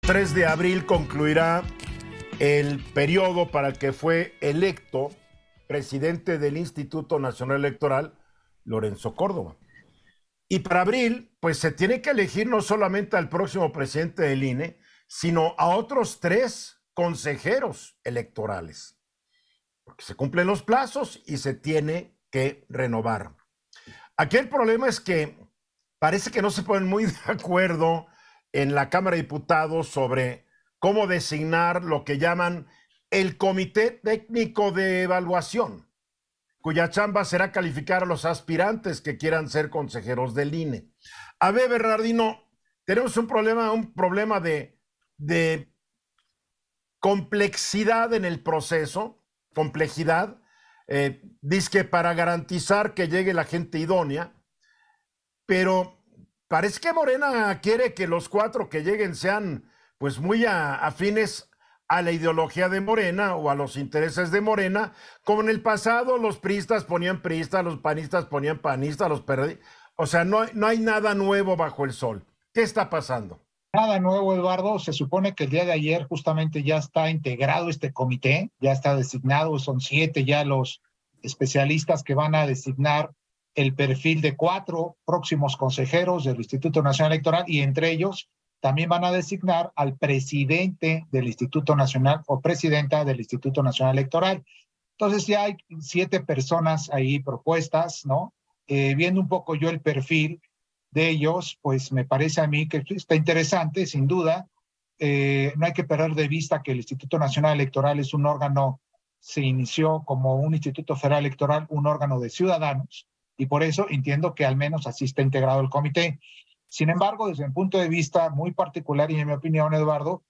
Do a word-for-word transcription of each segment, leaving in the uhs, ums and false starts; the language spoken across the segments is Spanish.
tres de abril concluirá el periodo para el que fue electo presidente del Instituto Nacional Electoral, Lorenzo Córdoba. Y para abril, pues se tiene que elegir no solamente al próximo presidente del I N E, sino a otros tres consejeros electorales. Porque se cumplen los plazos y se tiene que renovar. Aquí el problema es que parece que no se ponen muy de acuerdo en la Cámara de Diputados sobre cómo designar lo que llaman el Comité Técnico de Evaluación, cuya chamba será calificar a los aspirantes que quieran ser consejeros del I N E. A ver, Bernardino, tenemos un problema, un problema de, de complejidad en el proceso, complejidad, eh, dizque para garantizar que llegue la gente idónea, pero parece que Morena quiere que los cuatro que lleguen sean pues muy a, afines a la ideología de Morena o a los intereses de Morena, como en el pasado los priistas ponían priistas, los panistas ponían panistas, los periodistas. O sea, no, no hay nada nuevo bajo el sol. ¿Qué está pasando? Nada nuevo, Eduardo. Se supone que el día de ayer justamente ya está integrado este comité, ya está designado, son siete ya los especialistas que van a designar el perfil de cuatro próximos consejeros del Instituto Nacional Electoral, y entre ellos también van a designar al presidente del Instituto Nacional o presidenta del Instituto Nacional Electoral. Entonces ya hay siete personas ahí propuestas, ¿no? Eh, viendo un poco yo el perfil de ellos, pues me parece a mí que está interesante, sin duda. Eh, no hay que perder de vista que el Instituto Nacional Electoral es un órgano, se inició como un Instituto Federal Electoral, un órgano de ciudadanos, y por eso entiendo que al menos así está integrado el comité. Sin embargo, desde un punto de vista muy particular y en mi opinión, Eduardo,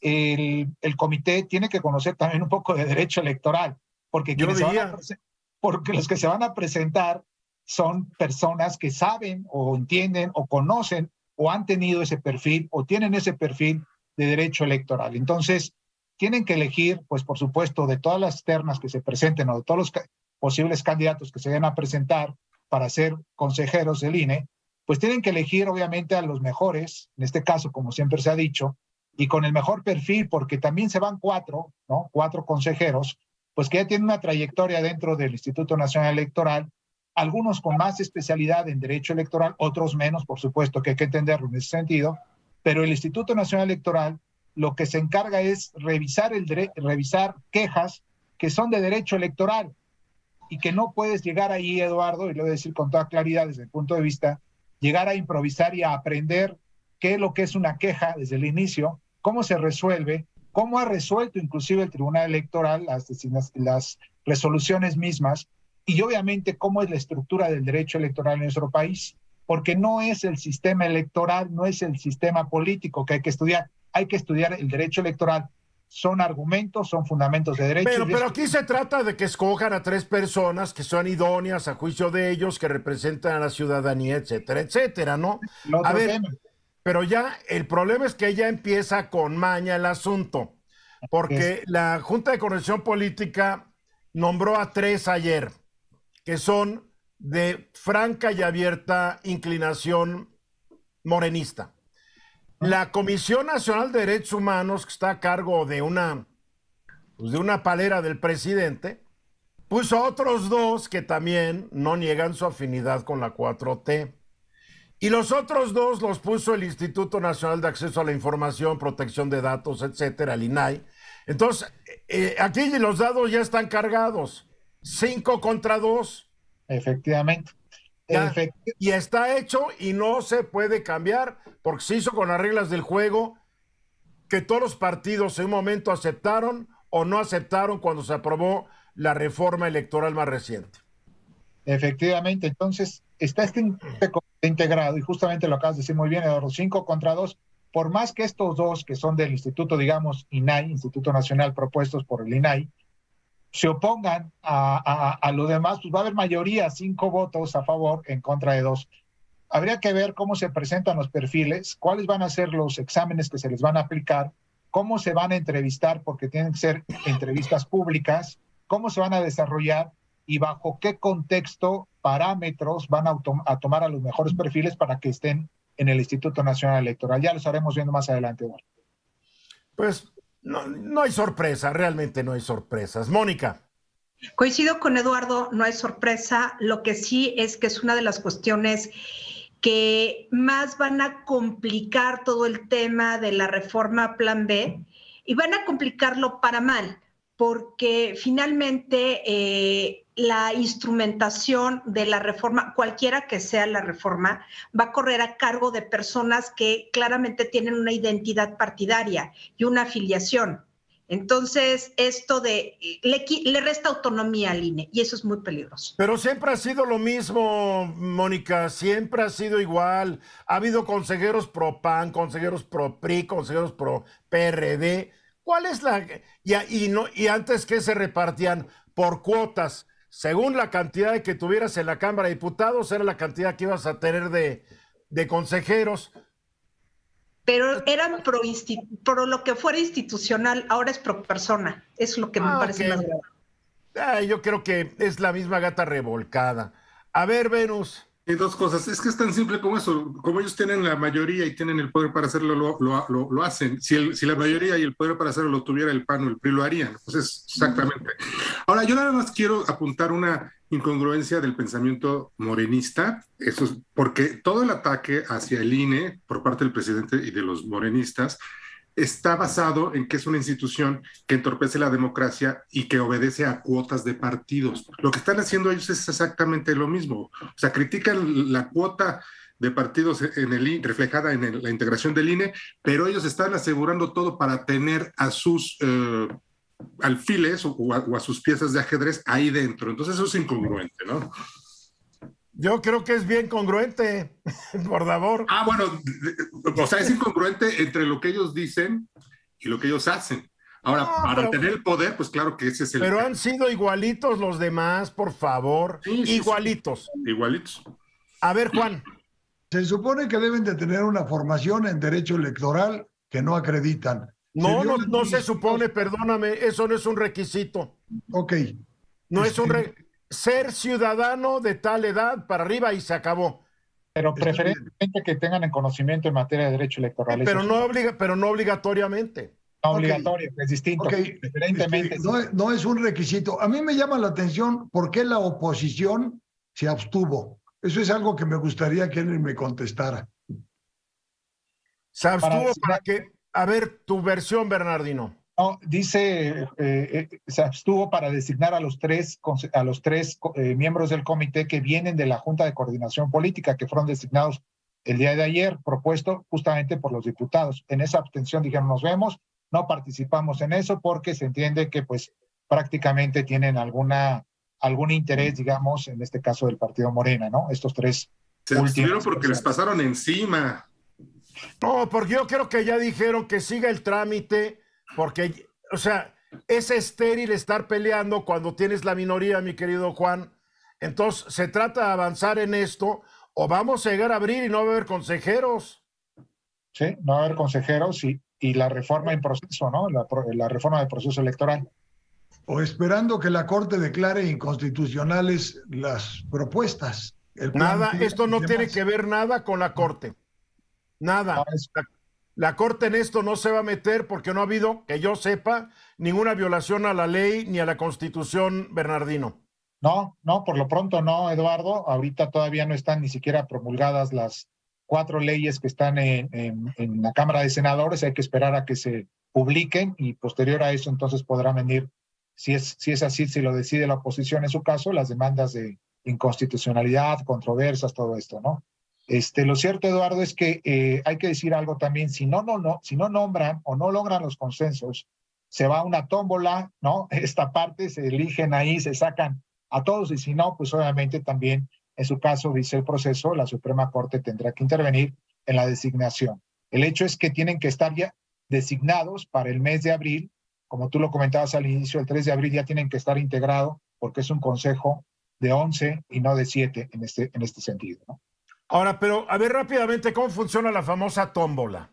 el, el comité tiene que conocer también un poco de derecho electoral, porque, quienes se van a porque los que se van a presentar son personas que saben o entienden o conocen o han tenido ese perfil o tienen ese perfil de derecho electoral. Entonces, tienen que elegir, pues por supuesto, de todas las ternas que se presenten o de todos los posibles candidatos que se vayan a presentar para ser consejeros del I N E, pues tienen que elegir obviamente a los mejores, en este caso, como siempre se ha dicho, y con el mejor perfil, porque también se van cuatro, ¿no? Cuatro consejeros, pues que ya tienen una trayectoria dentro del Instituto Nacional Electoral, algunos con más especialidad en derecho electoral, otros menos, por supuesto que hay que entenderlo en ese sentido, pero el Instituto Nacional Electoral lo que se encarga es revisar, el revisar quejas que son de derecho electoral y que no puedes llegar ahí, Eduardo, y lo voy a decir con toda claridad desde el punto de vista, llegar a improvisar y a aprender qué es lo que es una queja desde el inicio, cómo se resuelve, cómo ha resuelto inclusive el Tribunal Electoral las, las resoluciones mismas, y obviamente cómo es la estructura del derecho electoral en nuestro país, porque no es el sistema electoral, no es el sistema político que hay que estudiar, hay que estudiar el derecho electoral. Son argumentos, son fundamentos de derecho. Pero, pero aquí se trata de que escojan a tres personas que son idóneas a juicio de ellos, que representan a la ciudadanía, etcétera, etcétera, ¿no? A ver, tema. Pero ya el problema es que ya empieza con maña el asunto, porque es. La Junta de Coordinación Política nombró a tres ayer, que son de franca y abierta inclinación morenista. La Comisión Nacional de Derechos Humanos, que está a cargo de una, pues de una palera del presidente, puso a otros dos que también no niegan su afinidad con la cuatro T. Y los otros dos los puso el Instituto Nacional de Acceso a la Información, Protección de Datos, etcétera, el I N A I. Entonces, eh, aquí los dados ya están cargados. Cinco contra dos. Efectivamente. Ya, y está hecho y no se puede cambiar porque se hizo con las reglas del juego que todos los partidos en un momento aceptaron o no aceptaron cuando se aprobó la reforma electoral más reciente. Efectivamente, entonces está este integrado y justamente lo acabas de decir muy bien, Eduardo, cinco contra dos, por más que estos dos que son del instituto, digamos, I N A I, Instituto Nacional propuestos por el I N A I, se opongan a, a, a lo demás, pues va a haber mayoría, cinco votos a favor, en contra de dos. Habría que ver cómo se presentan los perfiles, cuáles van a ser los exámenes que se les van a aplicar, cómo se van a entrevistar, porque tienen que ser entrevistas públicas, cómo se van a desarrollar y bajo qué contexto, parámetros van a, a tomar a los mejores perfiles para que estén en el Instituto Nacional Electoral. Ya lo estaremos viendo más adelante, Eduardo. Pues no, no hay sorpresa, realmente no hay sorpresas. Mónica. Coincido con Eduardo, no hay sorpresa. Lo que sí es que es una de las cuestiones que más van a complicar todo el tema de la reforma Plan B y van a complicarlo para mal, porque finalmente eh, la instrumentación de la reforma, cualquiera que sea la reforma, va a correr a cargo de personas que claramente tienen una identidad partidaria y una afiliación. Entonces, esto de le, le resta autonomía al I N E y eso es muy peligroso. Pero siempre ha sido lo mismo, Mónica, siempre ha sido igual. Ha habido consejeros pro P A N, consejeros pro P R I, consejeros pro P R D. ¿Cuál es la...? Y, y, no, y antes que se repartían por cuotas, según la cantidad que tuvieras en la Cámara de Diputados, era la cantidad que ibas a tener de, de consejeros. Pero eran pro, pro lo que fuera institucional, ahora es pro persona. Es lo que ah, me parece okay. más grave. Ah, yo creo que es la misma gata revolcada. A ver, Venus. Hay dos cosas. Es que es tan simple como eso. Como ellos tienen la mayoría y tienen el poder para hacerlo, lo, lo, lo, lo hacen. Si, el, si la mayoría y el poder para hacerlo lo tuviera el P A N o el P R I, lo harían. Pues es exactamente. Ahora, yo nada más quiero apuntar una incongruencia del pensamiento morenista. Eso es porque todo el ataque hacia el I N E por parte del presidente y de los morenistas está basado en que es una institución que entorpece la democracia y que obedece a cuotas de partidos. Lo que están haciendo ellos es exactamente lo mismo. O sea, critican la cuota de partidos en el I N E, reflejada en el, la integración del I N E, pero ellos están asegurando todo para tener a sus eh, alfiles o a, o a sus piezas de ajedrez ahí dentro. Entonces eso es incongruente, ¿no? Yo creo que es bien congruente, por favor. Ah, bueno, o sea, es incongruente entre lo que ellos dicen y lo que ellos hacen. Ahora, no, para pero, tener el poder, pues claro que ese es el... Pero han sido igualitos los demás, por favor. Sí, sí, igualitos. Sí, igualitos. A ver, Juan. Se supone que deben de tener una formación en derecho electoral que no acreditan. No, se no, no se supone, perdóname, eso no es un requisito. Ok. No este... es un requisito. Ser ciudadano de tal edad para arriba y se acabó. Pero preferentemente que tengan el conocimiento en materia de derecho electoral. Pero, no, obliga, pero no obligatoriamente. No okay. obligatorio, es distinto. Okay. Preferentemente. Este, no, no es un requisito. A mí me llama la atención por qué la oposición se abstuvo. Eso es algo que me gustaría que él me contestara. Se abstuvo para, para que... A ver, tu versión, Bernardino. No, dice, eh, eh, se abstuvo para designar a los tres, a los tres eh, miembros del comité que vienen de la Junta de Coordinación Política, que fueron designados el día de ayer, propuesto justamente por los diputados. En esa abstención dijeron, nos vemos, no participamos en eso porque se entiende que pues prácticamente tienen alguna, algún interés, digamos, en este caso del partido Morena, ¿no? Estos tres. Se abstuvieron porque les pasaron encima. No, porque yo creo que ya dijeron que siga el trámite. Porque, o sea, es estéril estar peleando cuando tienes la minoría, mi querido Juan. Entonces, se trata de avanzar en esto o vamos a llegar a abrir y no va a haber consejeros. Sí, no va a haber consejeros y, y la reforma en proceso, ¿no? La, la reforma del proceso electoral. O esperando que la Corte declare inconstitucionales las propuestas. El nada, esto no tiene que ver nada con la Corte. Nada. No, es... la, la Corte en esto no se va a meter porque no ha habido, que yo sepa, ninguna violación a la ley ni a la Constitución, Bernardino. No, no, por lo pronto no, Eduardo. Ahorita todavía no están ni siquiera promulgadas las cuatro leyes que están en, en, en la Cámara de Senadores. Hay que esperar a que se publiquen y posterior a eso entonces podrá venir, si es, si es así, si lo decide la oposición en su caso, las demandas de inconstitucionalidad, controversias, todo esto, ¿no? Este, lo cierto, Eduardo, es que eh, hay que decir algo también. Si no, no, no, si no nombran o no logran los consensos, se va a una tómbola, ¿no? Esta parte se eligen ahí, se sacan a todos y si no, pues obviamente también en su caso, dice el proceso, la Suprema Corte tendrá que intervenir en la designación. El hecho es que tienen que estar ya designados para el mes de abril, como tú lo comentabas al inicio, el tres de abril ya tienen que estar integrados porque es un consejo de once y no de siete en este, en este sentido, ¿no? Ahora, pero a ver rápidamente, ¿cómo funciona la famosa tómbola?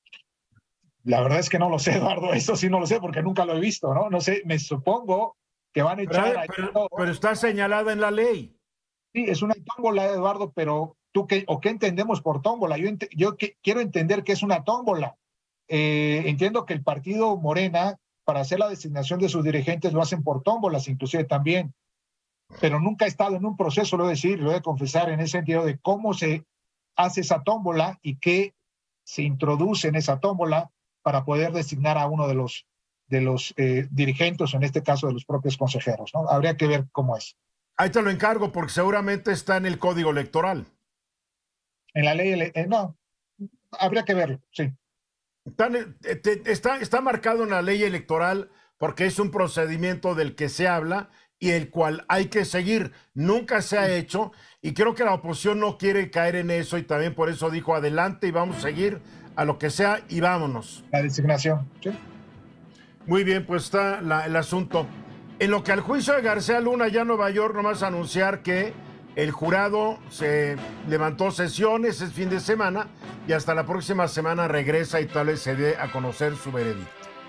La verdad es que no lo sé, Eduardo, eso sí no lo sé porque nunca lo he visto, ¿no? No sé, me supongo que van a echar... Pero, pero, todo. pero está señalada en la ley. Sí, es una tómbola, Eduardo, pero ¿tú qué, o qué entendemos por tómbola? Yo, ent yo que, quiero entender qué es una tómbola. eh, entiendo que el partido Morena, para hacer la designación de sus dirigentes, lo hacen por tómbolas, inclusive también, pero nunca he estado en un proceso, lo voy a decir, lo voy a confesar, en ese sentido de cómo se hace esa tómbola y qué se introduce en esa tómbola para poder designar a uno de los, de los eh, dirigentes, o en este caso de los propios consejeros, ¿no? Habría que ver cómo es. Ahí te lo encargo, porque seguramente está en el código electoral. En la ley, eh, no, habría que verlo, sí. Está, está, está marcado en la ley electoral porque es un procedimiento del que se habla y el cual hay que seguir. Nunca se ha hecho y creo que la oposición no quiere caer en eso y también por eso dijo adelante y vamos a seguir a lo que sea y vámonos. La designación, sí. Muy bien, pues está la, el asunto. En lo que al juicio de García Luna, ya en Nueva York, nomás anunciar que el jurado se levantó sesiones, es fin de semana, y hasta la próxima semana regresa y tal vez se dé a conocer su veredicto.